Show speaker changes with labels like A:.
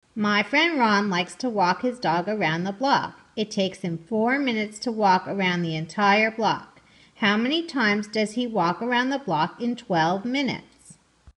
A: My friend Ron likes to walk his dog around the block. It takes him 4 minutes to walk around the entire block. How many times does he walk around the block in 12 minutes?